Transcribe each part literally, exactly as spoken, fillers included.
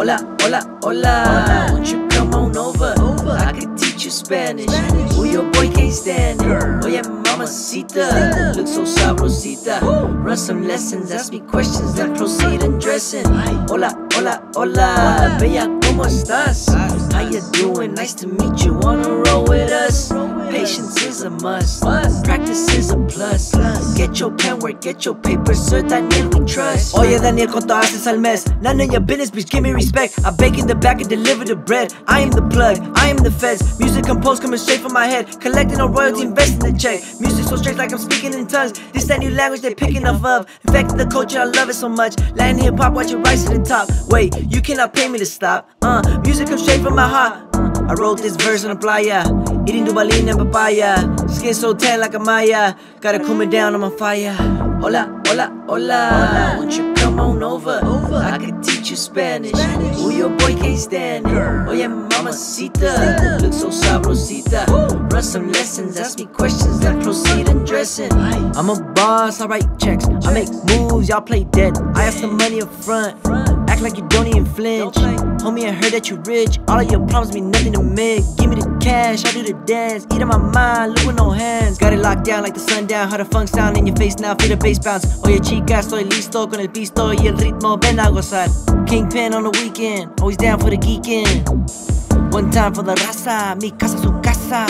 Hola, hola, hola, won't you come on over? I could teach you Spanish. Ooh, your boy can't stand it. Oye, mamacita, look so sabrosita. Run some lessons, ask me questions, then proceed and dressing. Hola, hola, hola, bella, ¿cómo estás? How you doing? Nice to meet you. Wanna roll with us? Patience is a must. Practice is a plus. Get your pen work, get your paper, Sir Daniel, we trust. Oye, Daniel, ¿cuánto haces al mes? None of your business, bitch, give me respect. I bake in the back and deliver the bread. I am the plug, I am the feds. Music composed coming straight from my head. Collecting on royalty, investing the check. Music so straight like I'm speaking in tongues. This that new language they picking off of. Infected the culture, I love it so much. Latin hip hop, watch it rise to the top. Wait, you cannot pay me to stop. Uh, music comes straight from my heart. I wrote this verse on the playa, eating dubalina and papaya. Skin so tan like a Maya, gotta cool me down, I'm on fire. Hola, hola, hola, won't you come on over? I could teach you Spanish. Ooh, your boy can't stand it. Oye, mamacita, look so sabrosita. Run some lessons, ask me questions, then proceed and dressing. I'm a boss, I write checks, I make moves, y'all play dead. I have some money up front, act like you don't even flinch. Homie, I heard that you rich, all of your problems mean nothing to me. Give me the cash, I do the dance, eat on my mind, look with no hands. Got it locked down like the sundown, heard the funk sound in your face now, feel the bass bounce. Oye chica, estoy listo con el pisto y el ritmo, ven a gozar. Kingpin on the weekend, always down for the geeking. One time for the raza, mi casa su casa.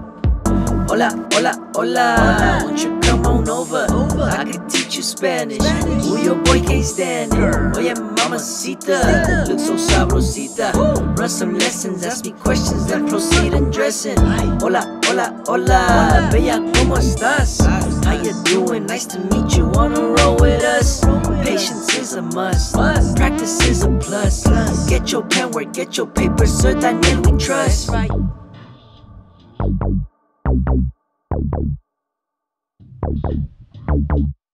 Hola, hola, hola, won't you come on over? I could teach you Spanish. Ooh, your boy can't stand it. Oye, mamacita, look so sabrosita. Run some lessons, ask me questions, then proceed and dressing. Hola, hola, hola, bella, ¿cómo estás? How you doing? Nice to meet you. Wanna roll with us? Patience is a must. Practice is a plus. Get your pen work, get your paper, Sir Daniel, we trust. Thank you.